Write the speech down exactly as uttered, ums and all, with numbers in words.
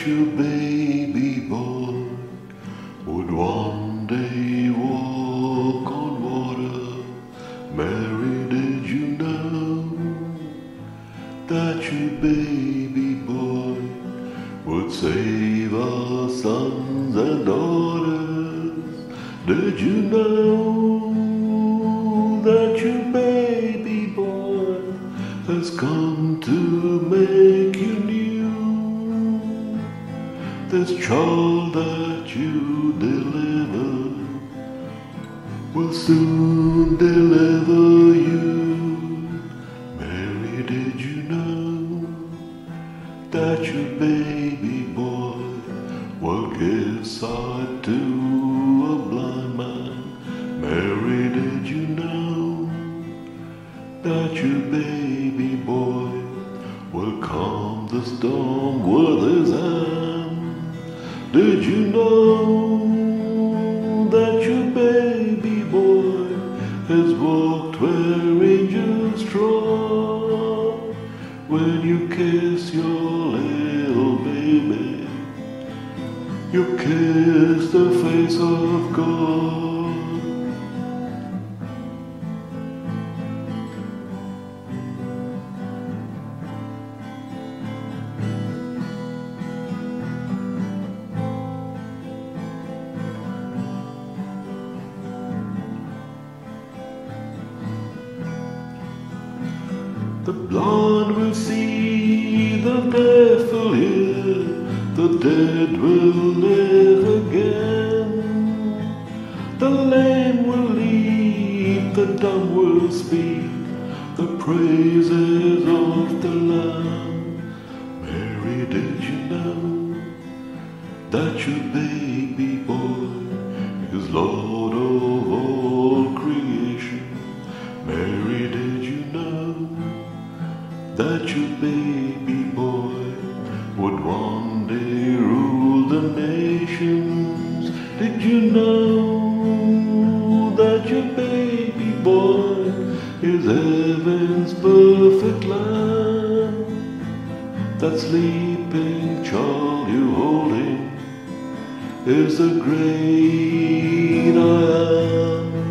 your baby boy would one day walk on water? Mary, did you know that your baby boy would save our sons and daughters? Did you know that your baby boy has come to make you new? This child that you deliver will soon deliver you. Mary, did you know that your baby boy will give sight to a blind man? Mary, did you know that your baby boy will calm the storm with his hand? Did you know that your baby boy has walked where angels trod? When you kiss your little baby, you kiss the face of God. The blind will see, the deaf will hear, the dead will live again. The lame will leap, the dumb will speak, the praises of the Lamb. Mary, did you know that your baby boy is Lord of all creation? Mary, did you know that your baby boy would one day rule the nations? Did you know that your baby boy is heaven's perfect lamb? That sleeping child you holding is the great I am.